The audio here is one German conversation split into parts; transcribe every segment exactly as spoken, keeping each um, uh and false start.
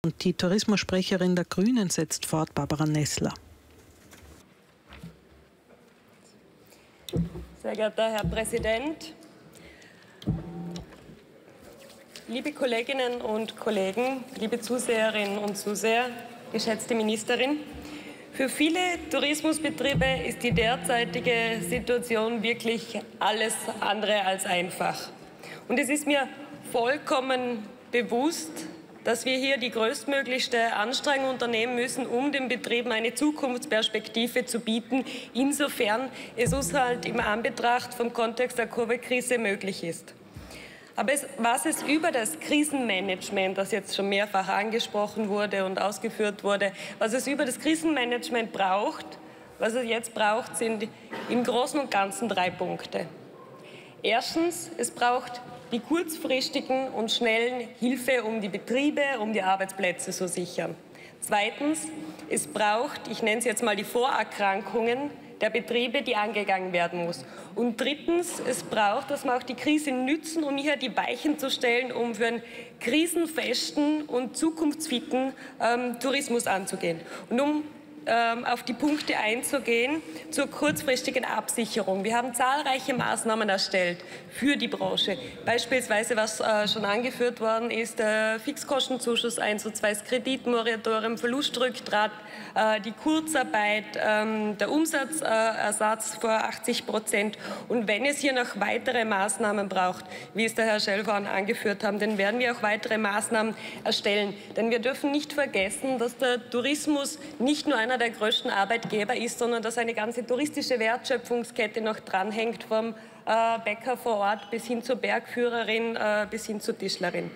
Und die Tourismussprecherin der Grünen setzt fort, Barbara Nessler. Sehr geehrter Herr Präsident, liebe Kolleginnen und Kollegen, liebe Zuseherinnen und Zuseher, geschätzte Ministerin, für viele Tourismusbetriebe ist die derzeitige Situation wirklich alles andere als einfach. Und es ist mir vollkommen bewusst, dass wir hier die größtmöglichste Anstrengung unternehmen müssen, um den Betrieben eine Zukunftsperspektive zu bieten, insofern es uns halt im Anbetracht vom Kontext der Covid-Krise möglich ist. Aber es, was es über das Krisenmanagement, das jetzt schon mehrfach angesprochen wurde und ausgeführt wurde, was es über das Krisenmanagement braucht, was es jetzt braucht, sind im Großen und Ganzen drei Punkte. Erstens, es braucht die kurzfristigen und schnellen Hilfe, um die Betriebe, um die Arbeitsplätze zu sichern. Zweitens, es braucht, ich nenne es jetzt mal die Vorerkrankungen der Betriebe, die angegangen werden muss. Und drittens, es braucht, dass wir auch die Krise nützen, um hier die Weichen zu stellen, um für einen krisenfesten und zukunftsfitten ähm, Tourismus anzugehen. Und um ähm, auf die Punkte einzugehen zur kurzfristigen Absicherung. Wir haben zahlreiche Maßnahmen erstellt für die Branche. Beispielsweise, was äh, schon angeführt worden ist, der Fixkostenzuschuss eins zu zwei, das Kreditmoratorium, Verlustrücktrat, äh, die Kurzarbeit, ähm, der Umsatzersatz vor achtzig Prozent. Und wenn es hier noch weitere Maßnahmen braucht, wie es der Herr Schellhorn angeführt hat, dann werden wir auch weitere Maßnahmen erstellen. Denn wir dürfen nicht vergessen, dass der Tourismus nicht nur einer der größten Arbeitgeber ist, sondern dass eine ganze touristische Wertschöpfungskette noch dranhängt, vom äh, Bäcker vor Ort bis hin zur Bergführerin, äh, bis hin zur Tischlerin.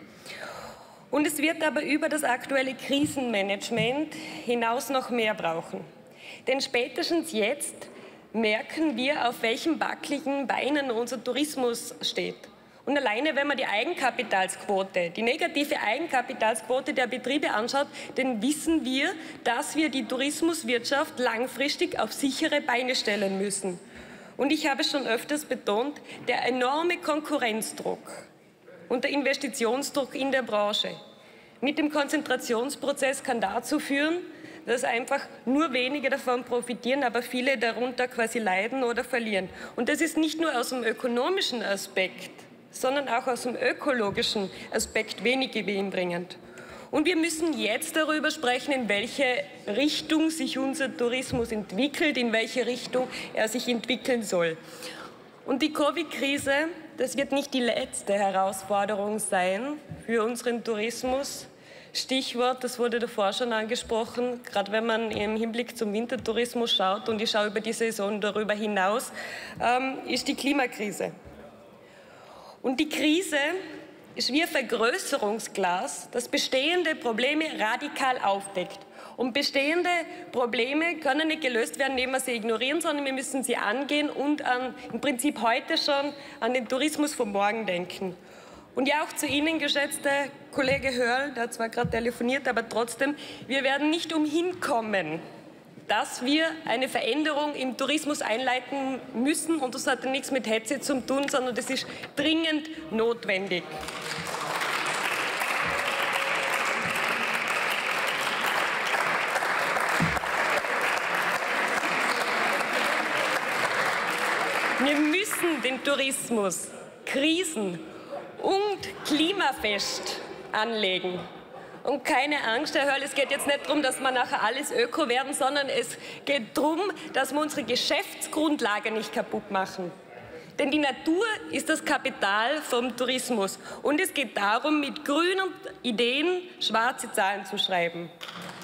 Und es wird aber über das aktuelle Krisenmanagement hinaus noch mehr brauchen. Denn spätestens jetzt merken wir, auf welchen wackeligen Beinen unser Tourismus steht. Und alleine, wenn man die Eigenkapitalsquote, die negative Eigenkapitalsquote der Betriebe anschaut, dann wissen wir, dass wir die Tourismuswirtschaft langfristig auf sichere Beine stellen müssen. Und ich habe schon öfters betont, der enorme Konkurrenzdruck und der Investitionsdruck in der Branche mit dem Konzentrationsprozess kann dazu führen, dass einfach nur wenige davon profitieren, aber viele darunter quasi leiden oder verlieren. Und das ist nicht nur aus dem ökonomischen Aspekt, sondern auch aus dem ökologischen Aspekt wenig gewinnbringend. Und wir müssen jetzt darüber sprechen, in welche Richtung sich unser Tourismus entwickelt, in welche Richtung er sich entwickeln soll. Und die Covid-Krise, das wird nicht die letzte Herausforderung sein für unseren Tourismus. Stichwort, das wurde davor schon angesprochen, gerade wenn man im Hinblick zum Wintertourismus schaut, und ich schaue über die Saison darüber hinaus, ähm, ist die Klimakrise. Und die Krise ist wie ein Vergrößerungsglas, das bestehende Probleme radikal aufdeckt. Und bestehende Probleme können nicht gelöst werden, indem wir sie ignorieren, sondern wir müssen sie angehen und an, im Prinzip heute schon an den Tourismus von morgen denken. Und ja, auch zu Ihnen, geschätzter Kollege Hörl, der hat zwar gerade telefoniert, aber trotzdem, wir werden nicht umhin kommen, dass wir eine Veränderung im Tourismus einleiten müssen. Und das hat nichts mit Hetze zu tun, sondern das ist dringend notwendig. Wir müssen den Tourismus krisen- und klimafest anlegen. Und keine Angst, Herr Hörl, es geht jetzt nicht darum, dass wir nachher alles öko werden, sondern es geht darum, dass wir unsere Geschäftsgrundlage nicht kaputt machen. Denn die Natur ist das Kapital vom Tourismus. Und es geht darum, mit grünen Ideen schwarze Zahlen zu schreiben.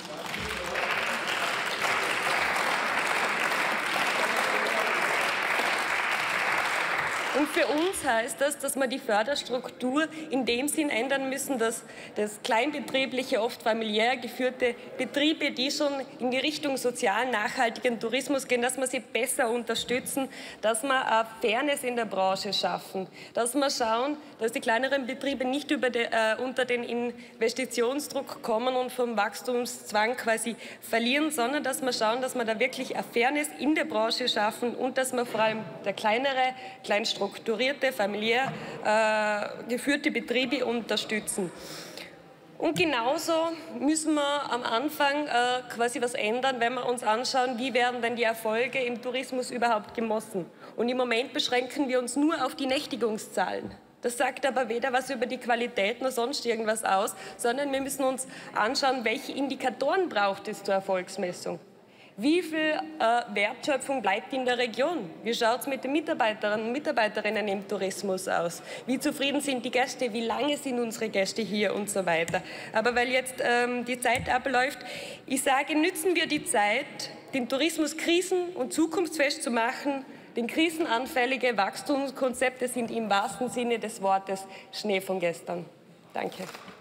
Und für uns heißt das, dass wir die Förderstruktur in dem Sinn ändern müssen, dass das kleinbetriebliche, oft familiär geführte Betriebe, die schon in die Richtung sozialen, nachhaltigen Tourismus gehen, dass wir sie besser unterstützen, dass wir eine Fairness in der Branche schaffen, dass wir schauen, dass die kleineren Betriebe nicht über de, äh, unter den Investitionsdruck kommen und vom Wachstumszwang quasi verlieren, sondern dass wir schauen, dass wir da wirklich eine Fairness in der Branche schaffen und dass wir vor allem der kleinere, kleinstrukturierte, familiär äh, geführte Betriebe unterstützen. Und genauso müssen wir am Anfang äh, quasi was ändern, wenn wir uns anschauen, wie werden denn die Erfolge im Tourismus überhaupt gemessen. Und im Moment beschränken wir uns nur auf die Nächtigungszahlen. Das sagt aber weder was über die Qualität noch sonst irgendwas aus, sondern wir müssen uns anschauen, welche Indikatoren braucht es zur Erfolgsmessung. Wie viel äh, Wertschöpfung bleibt in der Region? Wie schaut es mit den Mitarbeiterinnen und Mitarbeiterinnen im Tourismus aus? Wie zufrieden sind die Gäste? Wie lange sind unsere Gäste hier und so weiter? Aber weil jetzt ähm, die Zeit abläuft, ich sage, nützen wir die Zeit, den Tourismus krisen- und zukunftsfest zu machen. Denn krisenanfällige Wachstumskonzepte sind im wahrsten Sinne des Wortes Schnee von gestern. Danke.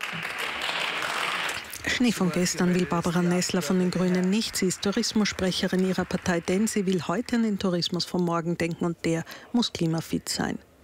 Schnee von gestern will Barbara Nessler von den Grünen nicht. Sie ist Tourismussprecherin ihrer Partei, denn sie will heute an den Tourismus von morgen denken und der muss klimafit sein.